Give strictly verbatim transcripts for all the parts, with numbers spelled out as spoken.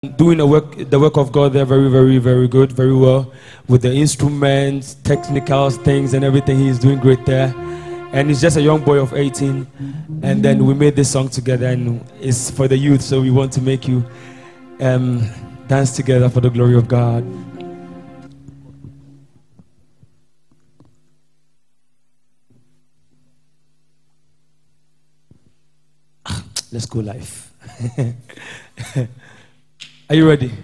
doing the work, the work of God there very, very, very good, very well with the instruments, technical things, and everything. He's doing great there. And he's just a young boy of eighteen. And then we made this song together, and it's for the youth. So we want to make you um, dance together for the glory of God. Let's go live. Are you ready?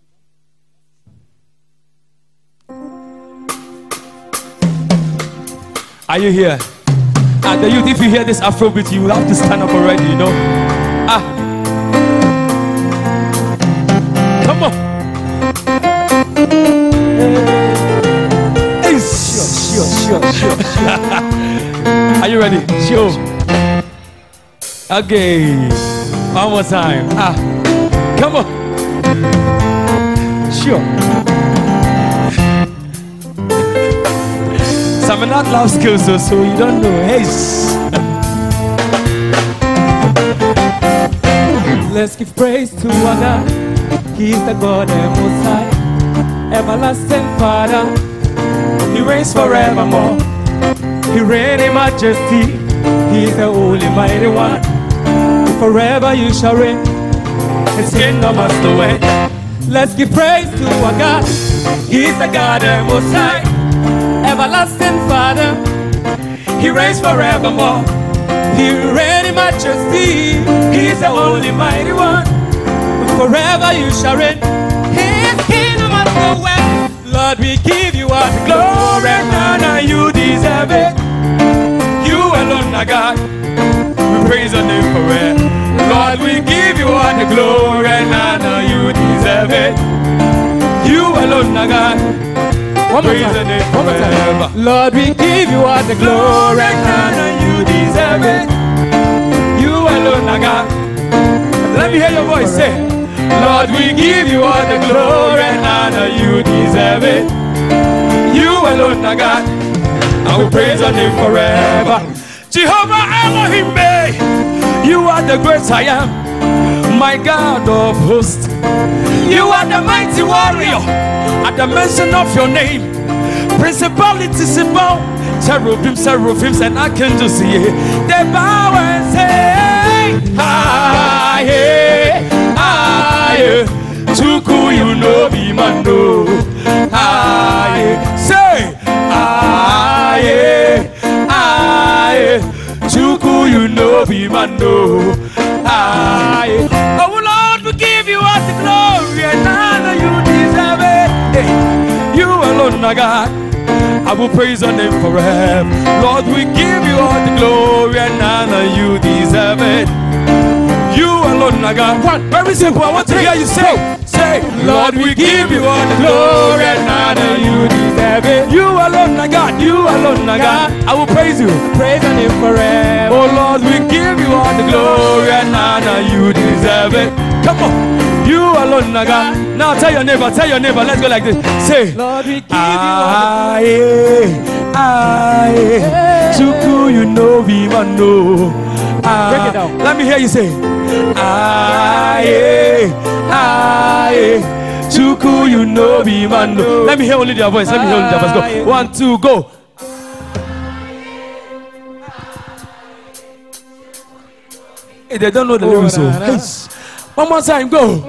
Are you here? Ah, the youth, if you hear this Afrobeat, you will have to stand up already, you know. Ah. Come on. Hey, sure, sure, sure, sure, sure. Are you ready? Sure. Okay. One more time. Ah. Come on. Sure. Some are not loud skills, so, so you don't know. Hey. Let's give praise to our God. He's the God and Most High, everlasting Father. He reigns forevermore. He reigns in majesty. He's the Holy Mighty One. Forever you shall reign. His kingdom must away. Let's give praise to our God. He's the God and Most High, everlasting Father. He reigns forevermore. He reigns in majesty. He's the Holy Mighty One. Forever you shall reign. His kingdom must away. Lord, we give you all the glory and honor. You deserve it. You alone are God. We praise your name forever. Lord, we give you all the glory and honor. You deserve it. You alone are God. One more time. One more time. Lord, we give you all the glory and honor. You deserve it. You alone are God. Let me hear your voice say, Lord, we give you all the glory and honor. You deserve it. You alone are God. I will praise your name forever. Jehovah Elohim, you are the great I am, my God of hosts. You are the mighty warrior. At the mention of your name, principalities bow, cherubim, seraphims, and I can just see it. They bow and say, aye, aye, Chuku, you know, be mando. Aye, say, aye, aye, Chuku, you know, be mando. Aye, oh Lord, we give you all the glory and honor. You deserve it. Hey, you alone are God. I will praise your name forever. Lord, we give you all the glory and honor. You deserve it. You alone are God. One, very simple. I want to hear you say, say, Lord, we give you all the glory and honor. You deserve it. You alone are God. You alone are God. I will praise you. Praise your name forever. Oh Lord, we give you all the glory and honor. You deserve it. Come on. You alone are God. Now tell your neighbor, tell your neighbor. Let's go like this. Say, Lord, we give you all the glory. Aye, Chuku, you know we man know. Break it down. Let me hear you say, aye, aye, Chuku, you know we man know. Let me hear only their voice. Let me hear only their voice. Go. One, two, go. Hey, they don't know the lyrics. So hey. One more time, go.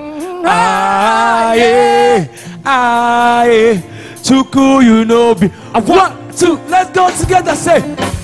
Aye, aye, Chuku, you know be. One, two, let's go together. Say,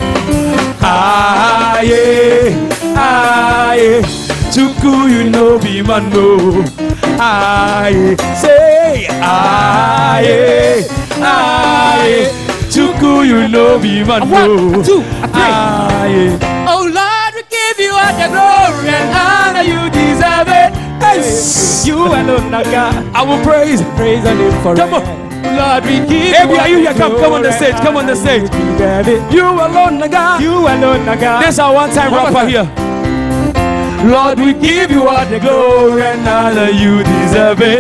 aye, aye, Chuku, you know be man no. Aye, say, aye, aye, Chuku, you know be man no. One, two, three. Oh Lord, we give you all the glory and honor. You deserve it. Yes. You alone are God. I will praise, praise your name forever. Come on, Lord, we give. Hey, are you here? Come, come on the stage. Come on the stage. You alone are God. You alone are God. This is our one-time rapper here. Lord, we give you all the glory and honor. You deserve it.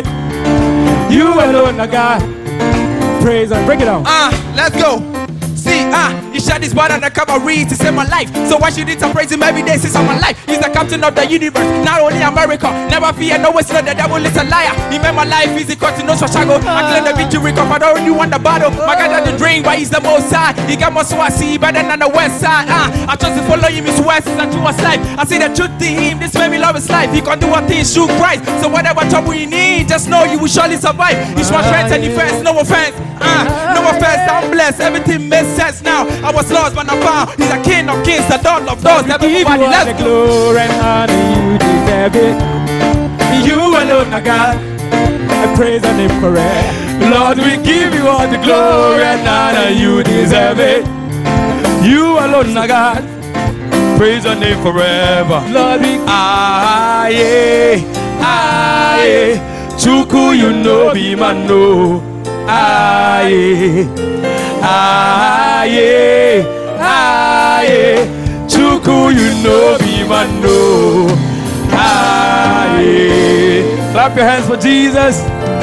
You alone are God. Praise and break it down. Ah, uh, let's go. See, ah, uh, shed his blood on the Calvary to save my life. So why should it praise him every day since I'm alive? He's the captain of the universe, not only America. Never fear, no it's not the devil is a liar. He made my life easy cause he knows for shago. I claim the victory cause I already won the battle. My God doesn't drink but he's the most high. He got more so I see better than the west side. uh, I trust to follow him his west and to his life. I see the truth to him, this made me love his life. He can do what things through Christ. So whatever trouble you need, just know you will surely survive. He's my strength and defense, no offense. uh, No offense, I'm blessed, everything makes sense now. I was lost but I'm found. He's the king of kings, the dawn of doors. Everybody, let's go. Glory and honor, you deserve it. You alone are God. I praise your name forever. Lord, we give you all the glory and honor, you deserve it. You alone are God. Praise your name forever. Lord, we ah yeah, ah yeah. Chuku, you know be man no. Ah yeah, ah yeah, ah yeah. Chuku, you know be man no. Ah yeah. Clap your hands for Jesus.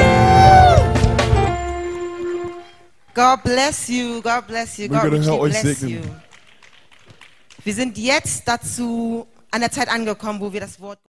God bless you, God bless you, God richly bless you. Wir sind jetzt dazu an der Zeit angekommen, wo wir das Wort